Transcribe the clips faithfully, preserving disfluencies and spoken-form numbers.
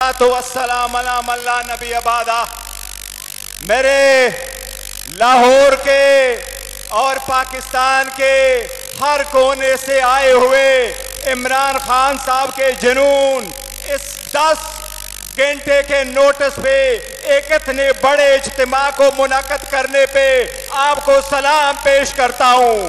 तो अस्सलाम अला मल्ला नबी अबादा। मेरे लाहौर के और पाकिस्तान के हर कोने से आए हुए इमरान खान साहब के जुनून इस दस घंटे के नोटिस पे एक इतने बड़े इज्तिमा को मुनाकद करने पे आपको सलाम पेश करता हूं।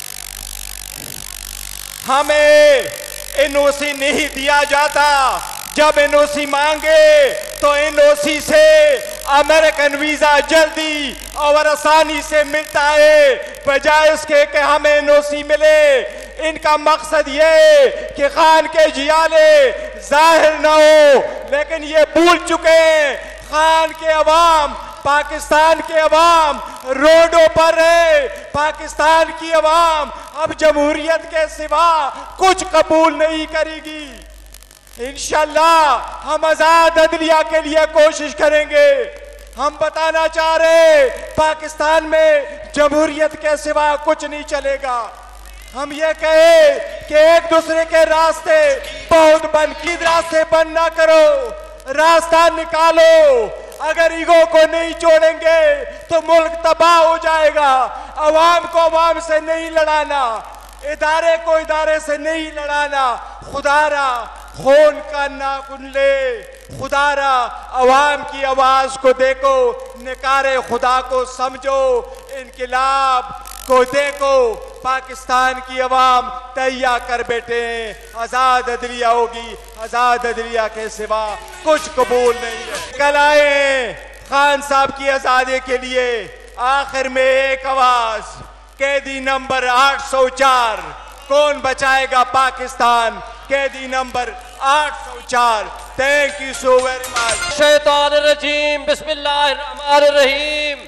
हमें एनओसी नहीं दिया जाता। जब एनओसी मांगे तो एनओसी से अमेरिकन वीजा जल्दी और आसानी से मिलता है, बजाय इसके कि हमें एनओसी मिले। इनका मकसद ये कि खान के जियाले जाहिर न हो, लेकिन ये भूल चुके हैं खान के अवाम, पाकिस्तान के अवाम रोडों पर है। पाकिस्तान की अवाम अब जमहूरियत के सिवा कुछ कबूल नहीं करेगी। इंशाल्लाह हम आजाद अदलिया के लिए कोशिश करेंगे। हम बताना चाह रहे पाकिस्तान में जमहूरियत के सिवा कुछ नहीं चलेगा। हम ये कहे कि एक दूसरे के रास्ते बहुत बंद की रास्ते बंद ना करो, रास्ता निकालो। अगर ईगो को नहीं छोड़ेंगे तो मुल्क तबाह हो जाएगा। अवाम को अवाम से नहीं लड़ाना, इदारे को इदारे से नहीं लड़ाना। खुदारा खून का नाखून ले, खुदारा अवाम की आवाज को देखो, निकारे खुदा को समझो, इनकिलाब को देखो। पाकिस्तान की अवाम तैयार कर बैठे हैं, आजाद अदलिया होगी। आजाद अदलिया के सिवा कुछ कबूल नहीं है। कल आए खान साहब की आजादी के लिए। आखिर में एक आवाज, कैदी नंबर आठ सौ चार, कौन बचाएगा पाकिस्तान? कैदी नंबर आठ सौ चार। Thank you so very much. शैतान रजीम, बिस्मिल्लाहिर्रहमानिर्रहीम।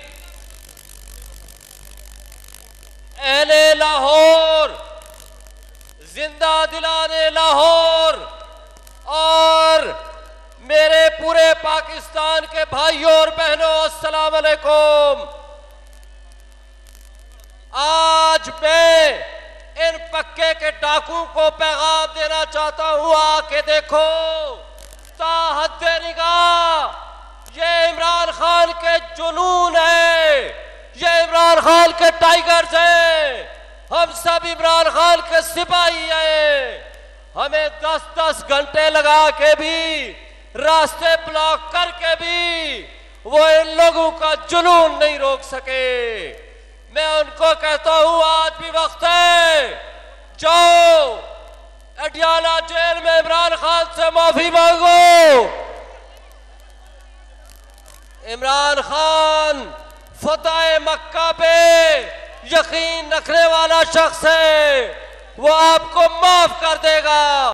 अहले लाहौर, जिंदा दिलाने लाहौर और मेरे पूरे पाकिस्तान के भाइयों और बहनों, अस्सलाम वालेकुम। आज मैं इन पक्के के डाकू को पैगाम देना चाहता हूं, आके देखो। ताहद्दे निगाह ये इमरान खान के जुनून है, ये इमरान खान के टाइगर्स हैं। हम सब इमरान खान के सिपाही हैं। हमें दस दस घंटे लगा के भी, रास्ते ब्लॉक करके भी वो इन लोगों का जुनून नहीं रोक सके। मैं उनको कहता हूं आज भी वक्त है, जाओ अडियाला जेल में इमरान खान से माफी मांगो। इमरान खान फतह मक्का पे यकीन रखने वाला शख्स है, वो आपको माफ कर देगा।